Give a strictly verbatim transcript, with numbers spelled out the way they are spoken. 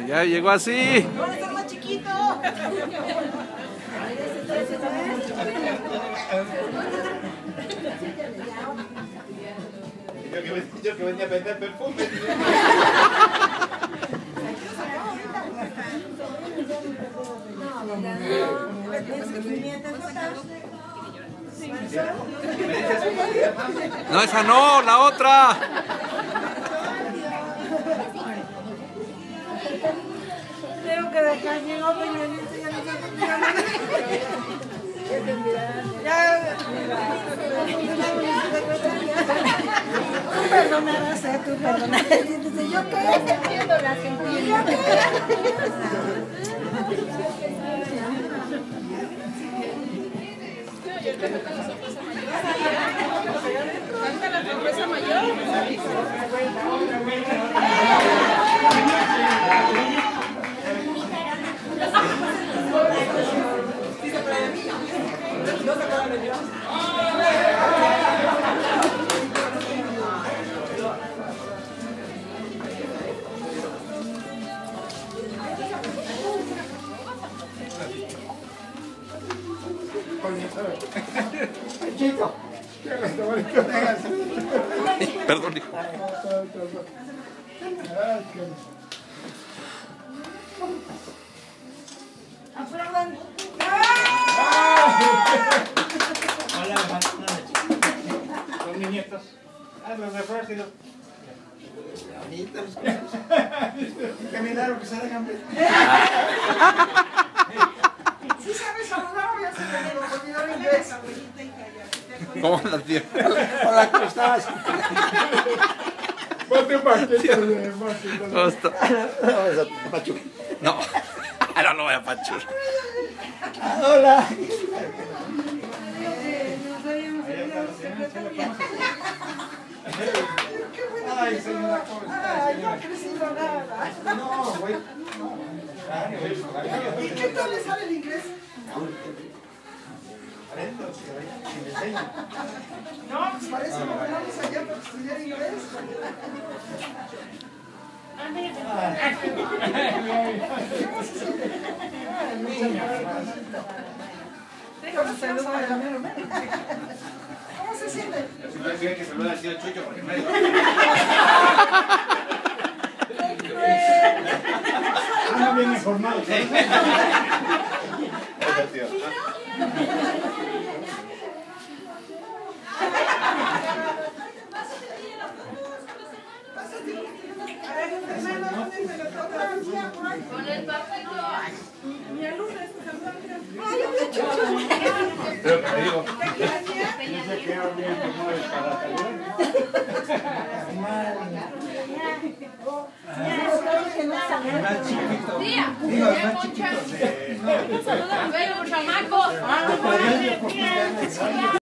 Ya llegó así. ¡Ahora está más chiquito! Yo que, yo que venía a vender perfume. No, esa no, la otra. Creo que de acá llegó Peñanito y ya no sé Ya. Tú perdonarás, eh, tú perdonarás. Dice, ¿yo qué? Entiendo la sentida. ¿Canta la sorpresa mayor? Chico. Perdón, hijo. ¡Aplaudan! Hola, son mis nietos. Ah, los de Florida. Bonitos. Qué milagro que salgan hambre. Sí sabes saludar, ya se me olvidó el inglés. ¿Cómo andas, tío? Hola, ¿cómo estás? Ponte un paquete de ¿Cómo está? No, no lo voy a pachur. Hola. Ay, señora, ¿cómo está? Ay, no ha crecido nada. No, güey. ¿Y qué tal le sale el inglés? Aprendo, si me enseñan. No, pues parece que vamos allá para estudiar inglés. ¿Cómo se siente? Déjame saludar a la mera mera. ¿Cómo se siente? Si no decía que saluda al tío Chucho porque nadie lo anda bien informado. Con el papito. Mi alumna es Sandra. Ay, yo chucho. Pero te digo, Peña dice que era bien informado para salir. Más chiquito. Tía, Digo, ya más mucha. chiquito. Saluda a ver, chamaco.